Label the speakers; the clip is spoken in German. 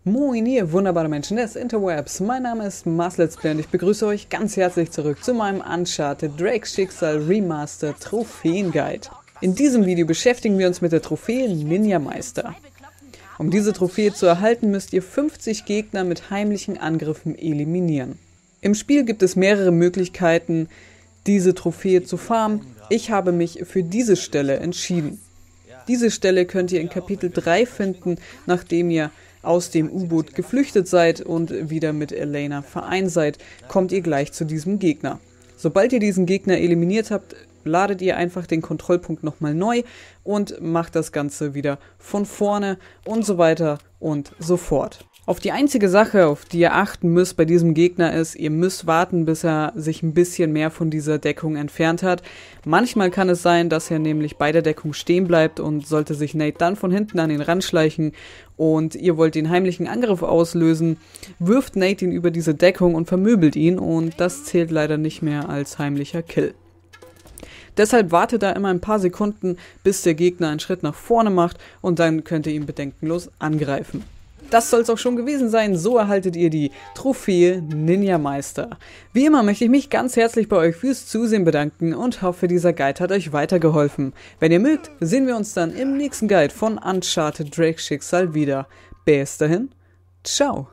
Speaker 1: Moin ihr wunderbare Menschen des Interwebs, mein Name ist Mars Let's Play und ich begrüße euch ganz herzlich zurück zu meinem Uncharted Drake's Schicksal Remastered Trophäen-Guide. In diesem Video beschäftigen wir uns mit der Trophäe Ninja Meister. Um diese Trophäe zu erhalten, müsst ihr 50 Gegner mit heimlichen Angriffen eliminieren. Im Spiel gibt es mehrere Möglichkeiten, diese Trophäe zu farmen. Ich habe mich für diese Stelle entschieden. Diese Stelle könnt ihr in Kapitel 3 finden, nachdem ihr aus dem U-Boot geflüchtet seid und wieder mit Elena vereint seid, kommt ihr gleich zu diesem Gegner. Sobald ihr diesen Gegner eliminiert habt, ladet ihr einfach den Kontrollpunkt nochmal neu und macht das Ganze wieder von vorne und so weiter und so fort. Auf die einzige Sache, auf die ihr achten müsst bei diesem Gegner ist, ihr müsst warten, bis er sich ein bisschen mehr von dieser Deckung entfernt hat. Manchmal kann es sein, dass er nämlich bei der Deckung stehen bleibt und sollte sich Nate dann von hinten an ihn ranschleichen und ihr wollt den heimlichen Angriff auslösen, wirft Nate ihn über diese Deckung und vermöbelt ihn und das zählt leider nicht mehr als heimlicher Kill. Deshalb wartet da immer ein paar Sekunden, bis der Gegner einen Schritt nach vorne macht und dann könnt ihr ihn bedenkenlos angreifen. Das soll es auch schon gewesen sein, so erhaltet ihr die Trophäe Ninja Meister. Wie immer möchte ich mich ganz herzlich bei euch fürs Zusehen bedanken und hoffe, dieser Guide hat euch weitergeholfen. Wenn ihr mögt, sehen wir uns dann im nächsten Guide von Uncharted Drake's Schicksal wieder. Bis dahin, ciao!